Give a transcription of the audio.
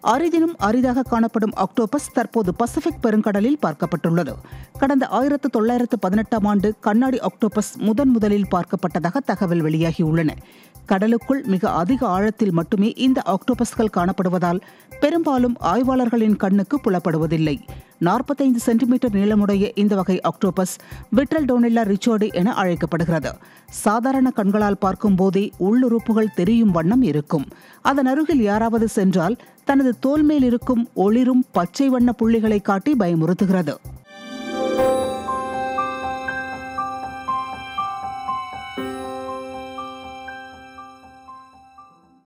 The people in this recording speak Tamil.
அரிதினும் அரிதாக காணப்படும் ஆக்டோபஸ் தற்போது பசிபிக் பெருங்கடலில் பார்க்கப்பட்டுள்ளது. கடந்த 1918ஆம் ஆண்டு கண்ணாடி ஆக்டோபஸ் முதலில் பார்க்கப்பட்டதாக தகவல் வெளியாகியுள்ளன. கடலுக்குள் மிக அதிக ஆழத்தில் மட்டுமே இந்த ஆக்டோபஸ்கள் காணப்படுவதால் பெரும்பாலும் ஆய்வாளர்களின் கண்ணுக்கு புலப்படுவதில்லை. 45 சென்டிமீட்டர் நீளமுடைய இந்த வகை ஆக்டோபஸ் விட்ரல்டோனெல்லா ரிச்சர்டி என அழைக்கப்படுகிறது. சாதாரண கண்களால் பார்க்கும் போதே உள்ளுறுப்புகள் தெரியும் வண்ணம் இருக்கும். அதன் அருகில் யாராவது சென்றால் தனது தோல் மேல் இருக்கும் ஒளிரும் பச்சை வண்ண புள்ளிகளை காட்டி பயமுறுத்துகிறது.